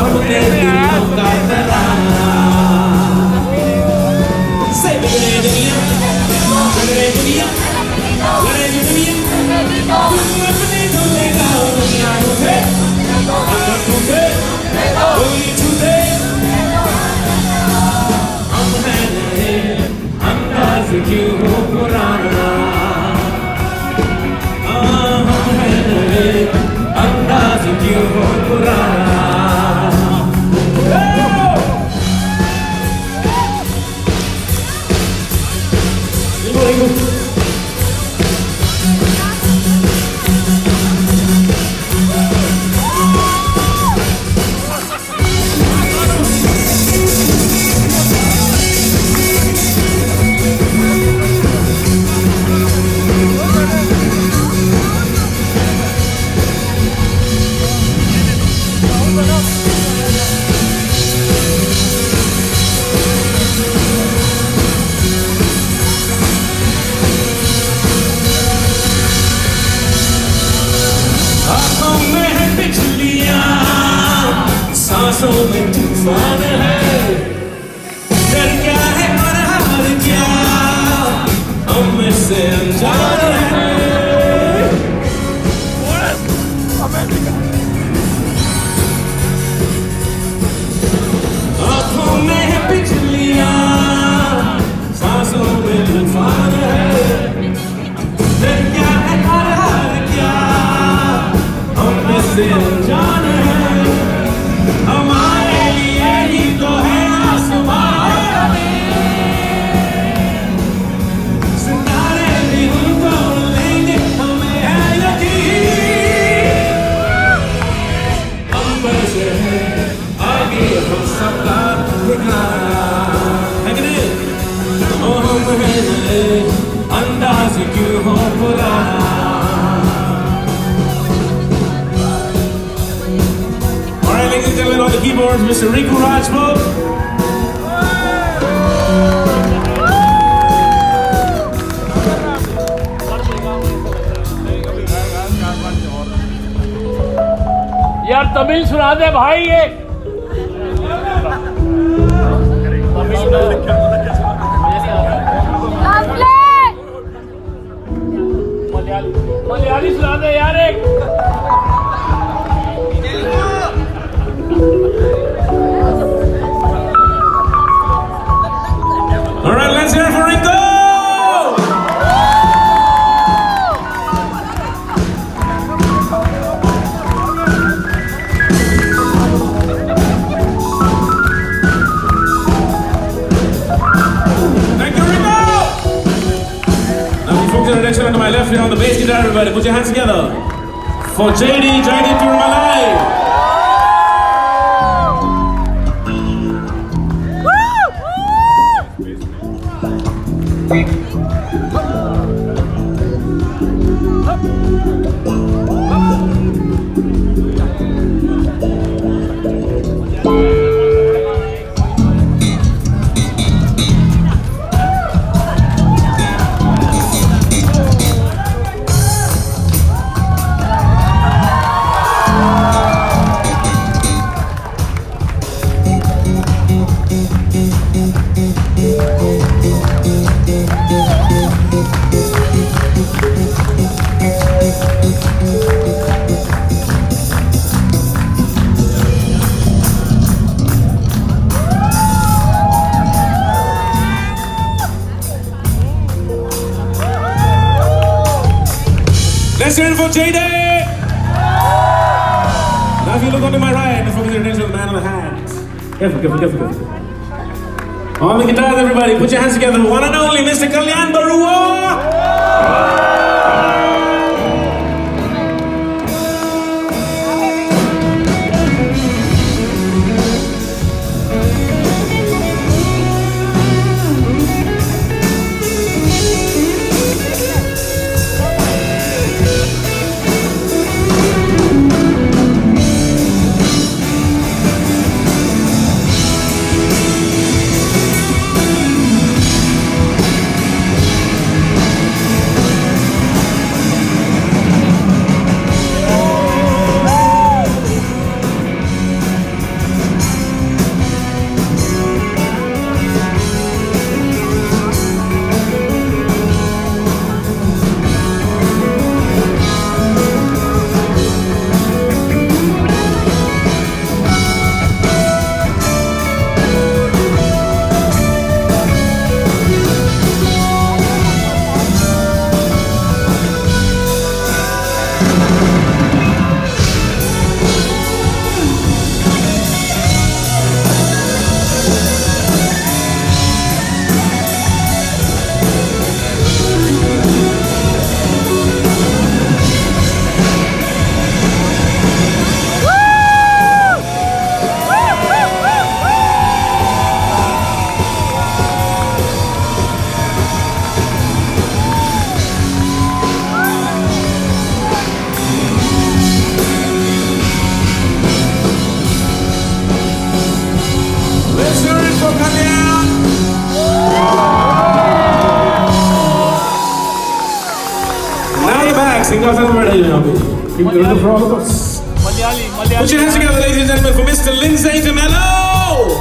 अपने दिलों का तराना। से बिगड़े दुनिया, बिगड़े दुनिया, बिगड़े दुनिया, तुम अपने धोने गाओ दुनिया उठे, अंदर टूटे, गोली छूटे। हम हैं नए, अंदाज क्यों हो पुराना। हम हैं नए, अंदाज क्यों हो पुराना। सांसों में तूफान है, डर क्या है और हार क्या, हम इससे अनजान है। आँखों में है बिजलियाँ, सांसों में तूफान है, डर क्या है और हार क्या, हम इससे अनजान है। हमारे लिए ही तो है आसमान, सितारे भी हम तोड़ लेंगे, हमें है यकीन। अंबर से है आगे हम सबका ठिकाना, है कि नहीं? ओ हम हैं नए, अंदाज क्यों हो पुराना। Ladies and gentlemen, on the keyboards, Mr. Riku Rajput. यार तमिल सुना दे भाई ये। मलयाली सुना दे यार एक। All right, let's hear it for Ringo! Thank you, Ringo! Now, you folks that are next to my left here on the bass guitar, everybody, put your hands together for JD Purmalai. Let's hear it for J-Day! Now if you look onto my right, let's focus your attention on the man on the hat. Careful. On the guitars, everybody, put your hands together. One and only, Mr. Kalyan Barua! Put your hands together, ladies and gentlemen, for Mr. Lindsay DeMello!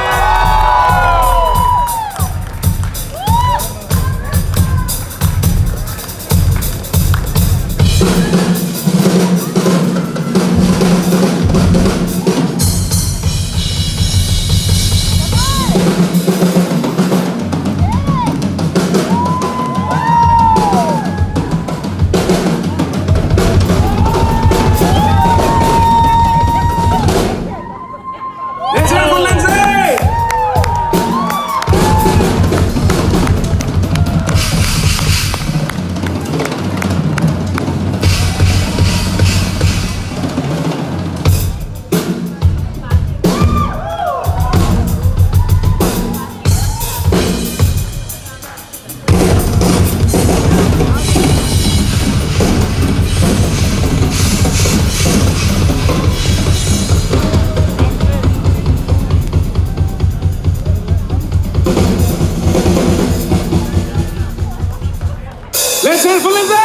Let's hear it for Lindsay!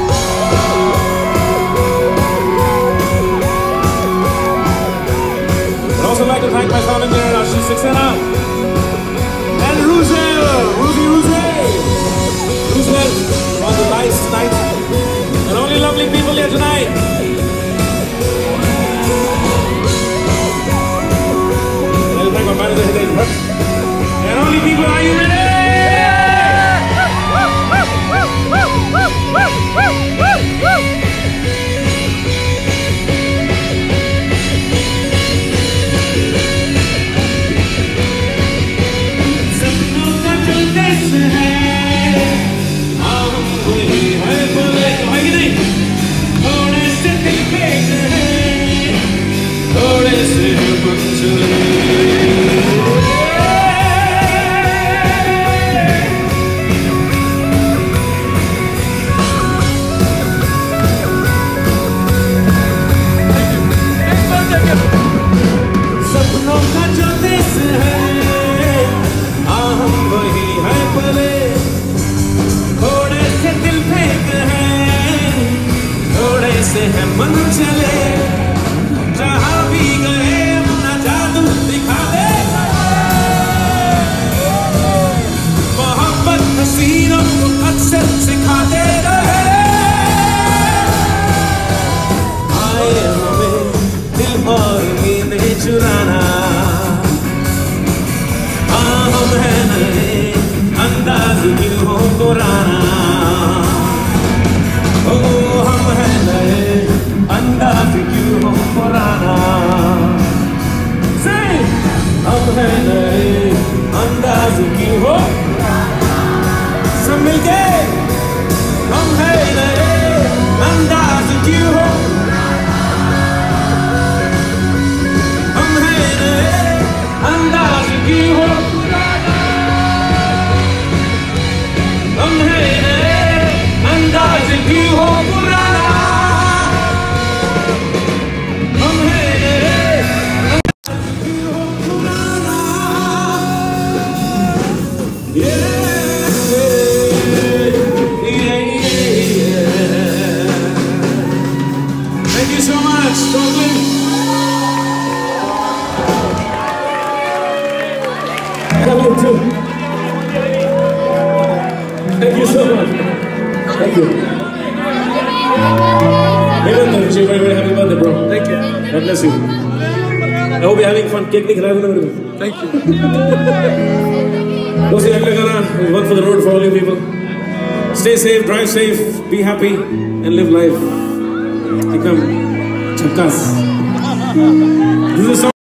I'd also like to thank my sound engineer, Ashish Saxena, and Roosevelt, on the lights tonight, and all you lovely people here tonight. And I'll thank my manager, and all you people, are you ready? मन चले जहाँ भी गए अपना जादू दिखा दे मोहब्बत हसीनों को अक्सर सिखाते रहे आए हमें दिल और नींदें चुराना हाँ हम हैं नए अंदाज क्यों हो पुराना ओ हम हैं नए अंदाज क्यों हो पुराना हम हैं नए अंदाज क्यों हो सब मिलके हम हैं नए अंदाज क्यों हो हम हैं नए अंदाज क्यों हो हम हैं नए अंदाज क्यों हो पुराना हम हैं नए क्यों हो पुराना Thank you so much, Auckland. Love you too. Thank you so much. Thank you. Hey, wish you a very, very happy birthday, bro. Thank you. God bless you. I hope you're having fun. Cake Thank you. Dosti agle gana is one for the road for all you people. Stay safe, drive safe, be happy, and live life. एकदम झक्कास।